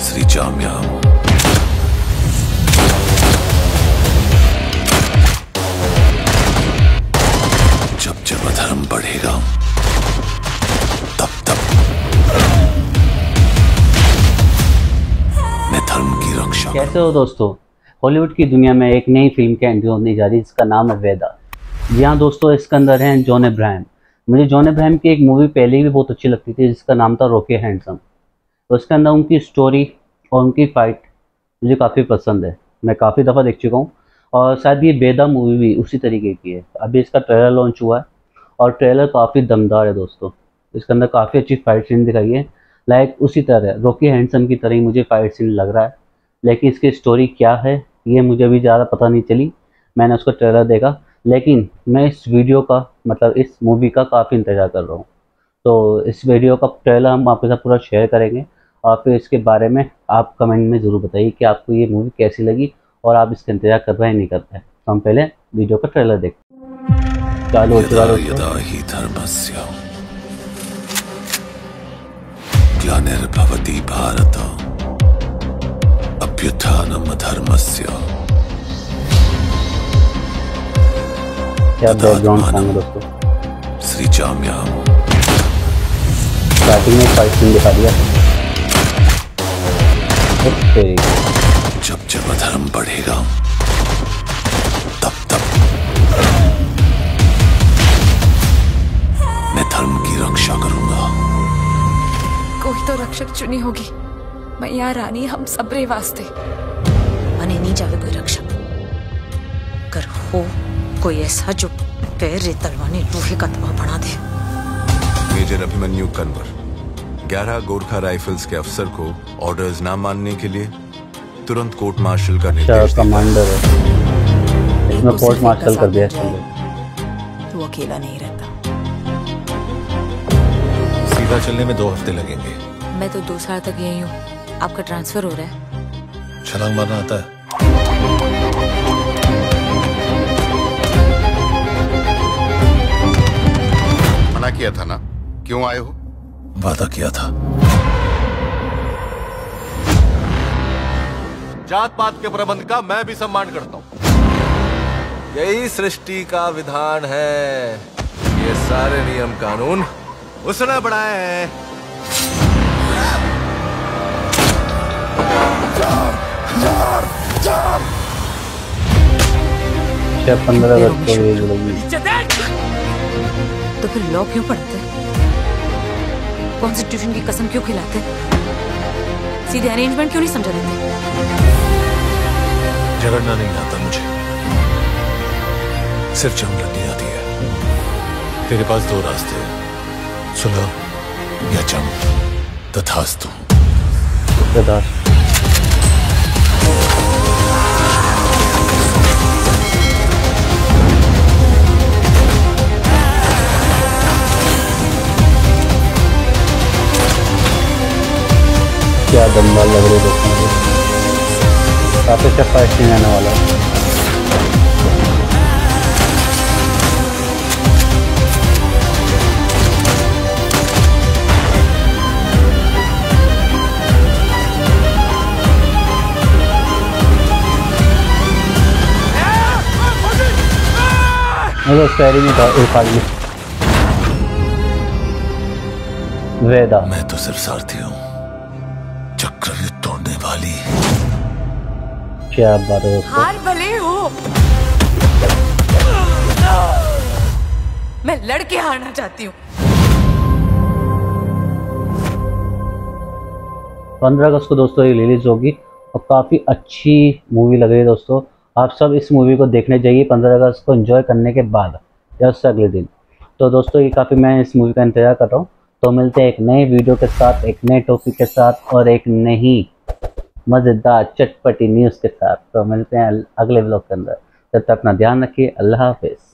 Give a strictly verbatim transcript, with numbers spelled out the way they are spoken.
श्री जाम्या जब जब अधर्म बढ़ेगा तब तब मैं धर्म की रक्षा। कैसे हो दोस्तों? हॉलीवुड की दुनिया में एक नई फिल्म की एंट्री होने जा रही है जिसका नाम है वेदा। जी हाँ दोस्तों, इसके अंदर हैं जॉन अब्राहम। मुझे जॉन अब्राहम की एक मूवी पहले भी बहुत अच्छी लगती थी जिसका नाम था रॉकी हैंडसम। तो उसके अंदर उनकी स्टोरी और उनकी फ़ाइट मुझे काफ़ी पसंद है। मैं काफ़ी दफ़ा देख चुका हूँ और शायद ये वेदा मूवी भी उसी तरीके की है। अभी इसका ट्रेलर लॉन्च हुआ है और ट्रेलर काफ़ी दमदार है दोस्तों। इसके अंदर काफ़ी अच्छी फाइट सीन दिखाई है, लाइक उसी तरह रॉकी हैंडसम की तरह ही मुझे फाइट सीन लग रहा है। लेकिन इसकी स्टोरी क्या है ये मुझे अभी ज़्यादा पता नहीं चली, मैंने उसका ट्रेलर देखा। लेकिन मैं इस वीडियो का मतलब इस मूवी का काफ़ी इंतज़ार कर रहा हूँ। तो इस वीडियो का ट्रेलर हम आपके साथ पूरा शेयर करेंगे और फिर इसके बारे में आप कमेंट में ज़रूर बताइए कि आपको ये मूवी कैसी लगी और आप इसका इंतज़ार कर रहे हैं नहीं कर रहे हैं। तो हम पहले वीडियो का ट्रेलर देखते। चालू हो चुका है। यदा हि धर्मस्य ग्लानिर्भवति भारत अभ्युत्थानम् अधर्मस्य क्या बैकग्राउंड सॉन्ग है दोस्तों? श्री जाम्या स्टार्टिंग में फाइट सीन दिखा दिया। ओके, जब जब अधर्म बढ़ेगा तब तब मैं धर्म की रक्षा करूंगा। कोई तो रक्षक चुनी होगी। मैया रानी हम सबरे वास्ते मने नहीं जावे कोई रक्षक कर हो कोई ऐसा जो पैर रे तलवाने लोहे का तवा बना दे। मेजर अभिमन्यु कन्वर ग्यारह गोरखा राइफल्स के अफसर को ऑर्डर्स ना मानने के लिए तुरंत कोर्ट मार्शल का निर्देश दिया। कमांडर है, इसमें कोर्ट मार्शल कर दिया। तू अकेला नहीं रहता। सीधा चलने में दो हफ्ते लगेंगे। मैं तो दो साल तक यही हूँ। आपका ट्रांसफर हो रहा है। छलांग मारना आता है? मना किया था ना, क्यों आए हो? वादा किया था। जात पात के प्रबंध का मैं भी सम्मान करता हूँ। यही सृष्टि का विधान है। ये सारे नियम कानून उसने बनाए हैं। पंद्रह अगस्त को रिलीज होगी। तो फिर लॉ क्यों पढ़ते? कॉन्स्टिट्यूशन की कसम क्यों खिलाते? सीधे अरेंजमेंट क्यों नहीं समझा देते? झगड़ना नहीं आता मुझे, सिर्फ जंग लड़नी आती है। तेरे पास दो रास्ते हैं, सुलह या जंग। तथास्तु। तथास्तु। क्या दमदार लग रही है देखने में। काफी अच्छा फाइट सीन आने वाला है। मुझे स्टैरी में था एक आदमी। वेदा। मैं तो सिर्फ सारथी हूँ, चक्रव्यूह तोड़ने वाली। क्या बात है दोस्तों? हार भले हो, मैं लड़के हारना चाहती हूँ। पंद्रह अगस्त को दोस्तों ये रिलीज होगी और काफ़ी अच्छी मूवी लग रही है दोस्तों। आप सब इस मूवी को देखने जाइए पंद्रह अगस्त को एंजॉय करने के बाद या उससे अगले दिन। तो दोस्तों ये काफ़ी मैं इस मूवी का इंतज़ार कर रहा हूँ। तो मिलते हैं एक नए वीडियो के साथ, एक नए टॉपिक के साथ और एक नई मज़ेदार चटपटी न्यूज़ के साथ। तो मिलते हैं अगले व्लॉग के अंदर। तब तक अपना ध्यान रखिए। अल्लाह हाफिज़।